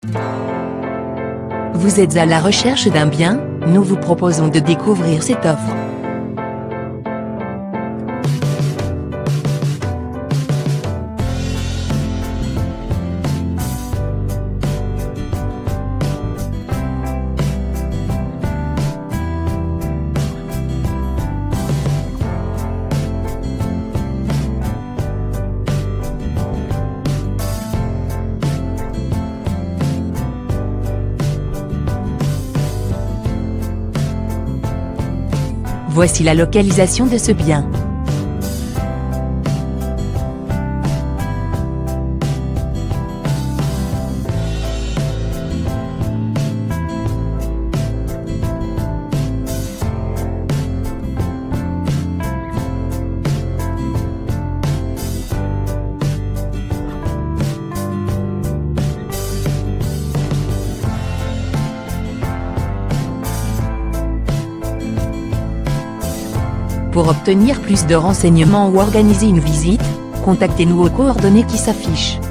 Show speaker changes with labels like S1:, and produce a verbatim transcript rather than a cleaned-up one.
S1: Vous êtes à la recherche d'un bien? Nous vous proposons de découvrir cette offre. Voici la localisation de ce bien. Pour obtenir plus de renseignements ou organiser une visite, contactez-nous aux coordonnées qui s'affichent.